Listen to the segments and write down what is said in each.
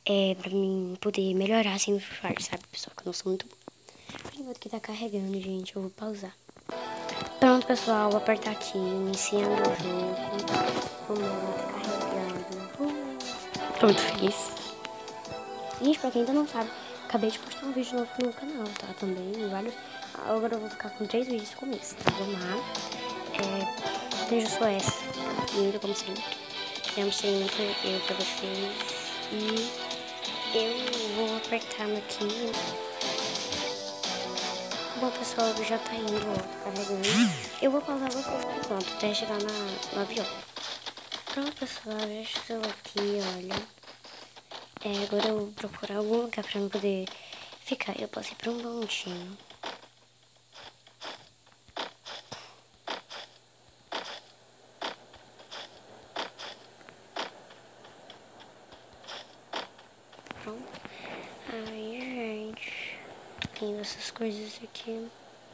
pra mim poder melhorar assim no Free Fire, sabe, pessoal? Que eu não sou muito boa. Por enquanto que tá carregando, gente, eu vou pausar. Pronto, pessoal, vou apertar aqui, iniciando o jogo. O meu tá carregando. Tô muito feliz. Gente, pra quem ainda não sabe, acabei de postar um vídeo novo no canal, tá? Também, vários. Agora eu vou ficar com 3 vídeos com isso, tá? Vamos lá. Beijo só essa. Primeiro, como sempre. Já mostrei muito eu pra vocês. E eu vou apertar aqui. Bom, pessoal, já tá indo, ó, tá carregando. Eu vou pausar vocês por enquanto, até chegar no avião. Pronto, pessoal, já estou aqui, olha. Agora eu vou procurar algum lugar pra eu poder ficar. Eu posso ir pra um bondinho. Pronto. Ai, gente. Tô vendo essas coisas aqui.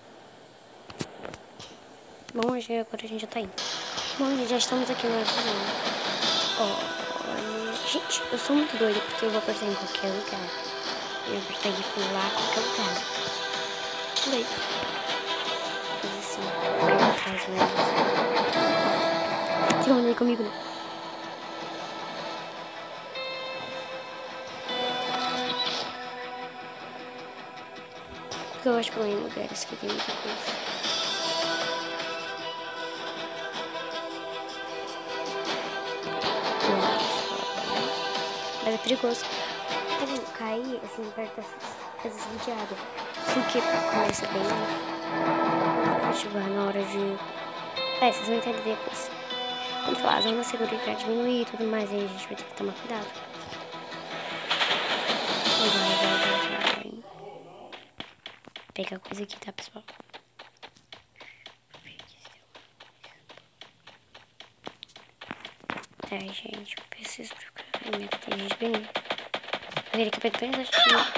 Bom, agora a gente já tá indo. Bom, gente, já estamos aqui no avião. Olha, gente, eu sou muito doida porque eu vou apertar em qualquer lugar. Eu vou apertar de pular em qualquer lugar. Doida. Mas assim, faz mesmo. Se não comigo, não. Porque eu gosto de pular em lugares que tem muita coisa. Mas é perigoso. Cair assim perto dessas coisas de água. Porque começa bem ativar na hora de. Vocês vão entender depois. Quando falar a zona segura vai diminuir e tudo mais, aí a gente vai ter que tomar cuidado. Vai. Pegar coisa aqui, tá, pessoal? Gente, eu preciso procurar. Minha tem gente bem. Eu queria que eu pegue bem acho que não.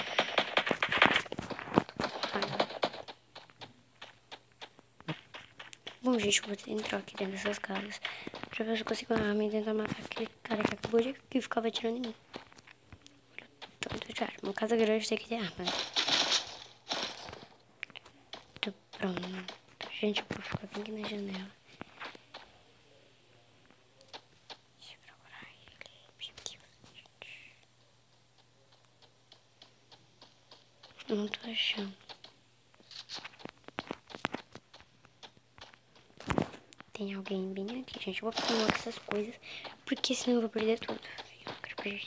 Bom, gente, eu vou entrar aqui dentro dessas casas pra ver se eu consigo uma arma e tentar matar aquele cara que acabou de que ficava atirando em mim. Tanto de arma. Uma casa grande tem que ter arma, né? Tô pronto. Gente, eu vou ficar bem aqui na janela. Deixa eu procurar ele. Meu Deus, gente. Não tô achando. Tem alguém bem aqui, gente. Eu vou pegar essas coisas, porque senão eu vou perder tudo. Eu quero perder.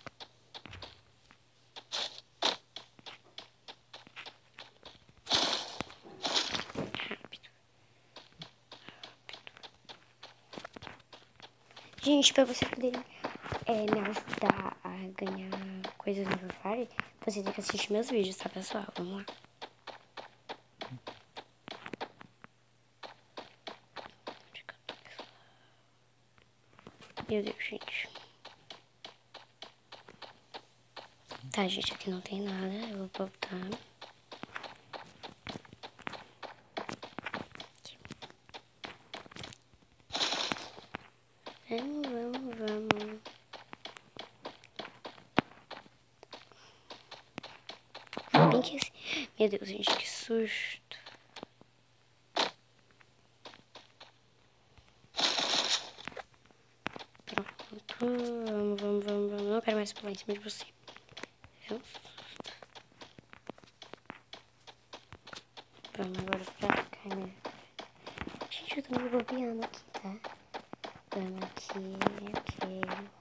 Rápido. Gente, pra você poder me ajudar a ganhar coisas no Free Fire, você tem que assistir meus vídeos, tá, pessoal? Vamos lá. Meu Deus, gente. Tá, gente, aqui não tem nada. Eu vou voltar. Aqui. Vamos. Bem que assim. Meu Deus, gente, que susto. Pronto. Vamos. Não quero mais pular em cima de você. É um susto. Vamos agora pra cá, né? Gente, eu tô me bobeando aqui, tá? Vamos aqui, ok.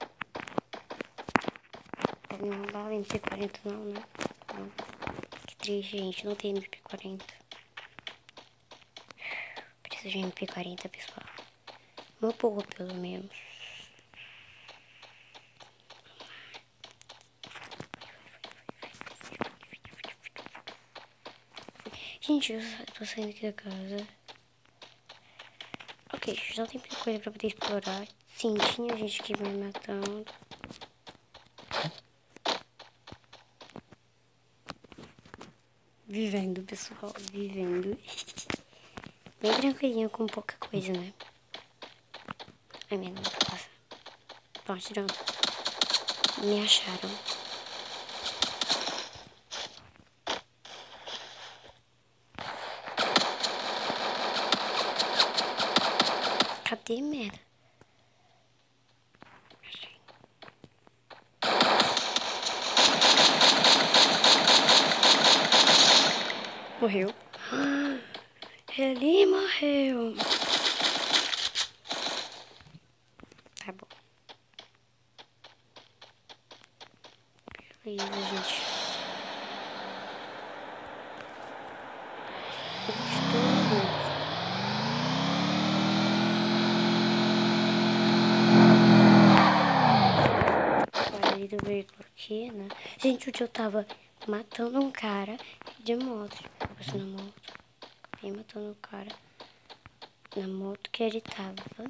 Não dá MP40 não, né? Não. Que triste, gente. Não tem MP40. Preciso de MP40, pessoal. Uma boa, pelo menos. Gente, eu tô saindo aqui da casa. Ok, já tem muita coisa pra poder explorar. Sim, tinha gente que me matando. Vivendo, pessoal, vivendo. Bem tranquilinho, com pouca coisa, né? Ai, minha nossa. Estão atirando. Me acharam. bater, merda. Morreu. Ele morreu. Tá bom. Beleza, gente. Saí do veículo aqui, né? Gente, hoje eu tava matando um cara de moto. Passando na moto. Acabei matando o cara na moto que ele tava.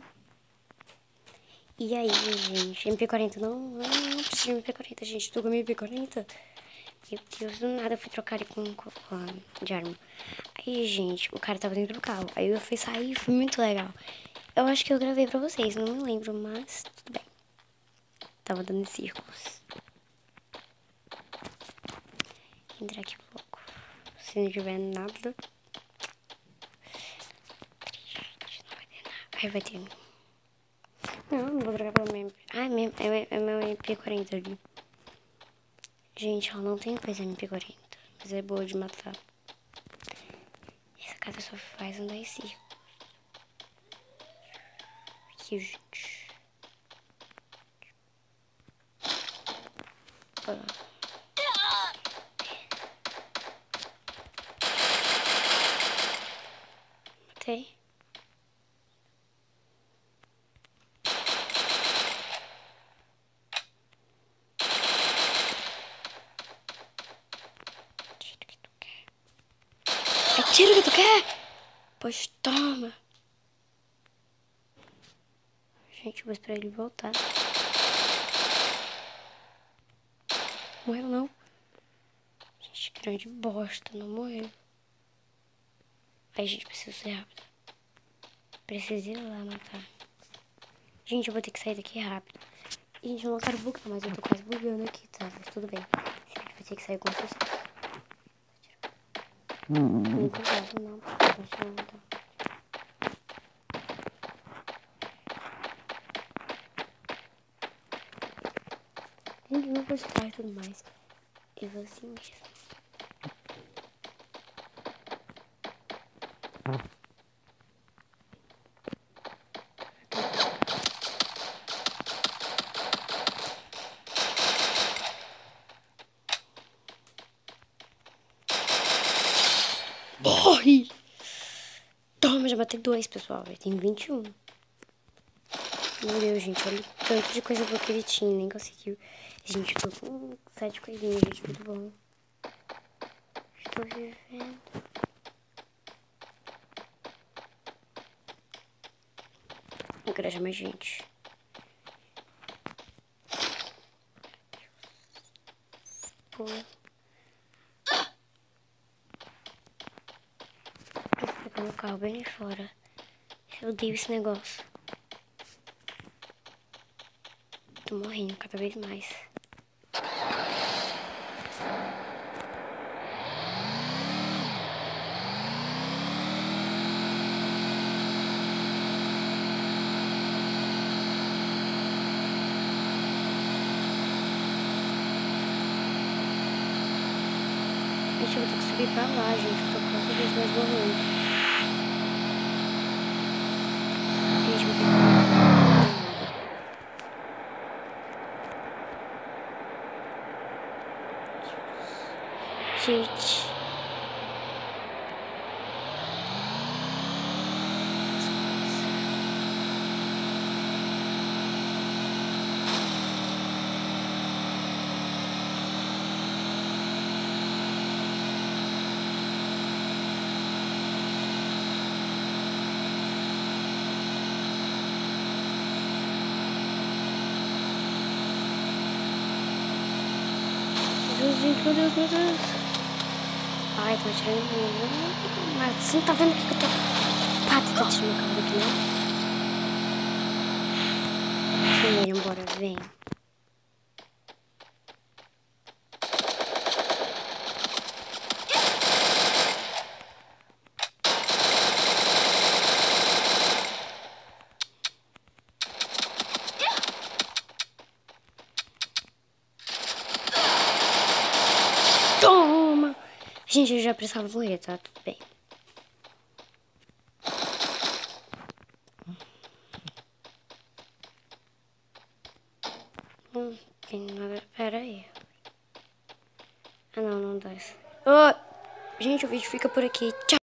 E aí, gente, MP40 não precisa de MP40, gente. Tô com MP40. Meu Deus, do nada eu fui trocar ele de arma. Aí, gente, o cara tava dentro do carro. Aí eu fui sair, foi muito legal. Eu acho que eu gravei pra vocês, não me lembro, mas tudo bem. Tava dando círculos. Entrar aqui um pouco. Se não tiver nada. Aí vai ter. Não vou trocar pelo meu MP. Ah, é meu MP40 ali. Gente, ela não tem coisa MP40. Mas é boa de matar. Essa casa só faz andar em círculo. Aqui, gente. Matei. Tira o que tu quer? Pois toma. Gente, eu vou esperar ele voltar. Morreu não. Gente, grande bosta, não morreu. Aí, gente, preciso ser rápido. Preciso ir lá matar. Gente, eu vou ter que sair daqui rápido. Gente, eu não quero bugar, mas eu tô quase bugando aqui, tá? Mas tudo bem. Vai ter que sair com sucesso. Não cuidado, não. Deixa eu mudar. Gente, eu não vou estar e tudo mais. Eu vou assim mesmo. Morre! Toma, já matei 2, pessoal. Eu tenho 21. Meu Deus, gente. Olha o tanto de coisa boa que ele tinha. Nem conseguiu. Gente, eu tô com 7 coelhinhos, gente. Muito bom. Estou vivendo. Eu quero achar mais gente. Pô. Eu vou pegar meu carro bem ali fora. Eu odeio esse negócio. Tô morrendo cada vez mais. Gente, eu vou ter que subir pra lá, gente. Eu tô cada vez mais morrendo. Gente, vou ter que... Gente. Meu Deus, meu Deus. Ai, tô atirando. Mas você não tá vendo o que eu tô... Pata, tá atirando o carro daqui, não? Sim, ele, embora, vem. Gente, eu já precisava morrer, tá? Tudo bem. Não tem nada. Pera aí. Ah, não dá. Gente, o vídeo fica por aqui. Tchau.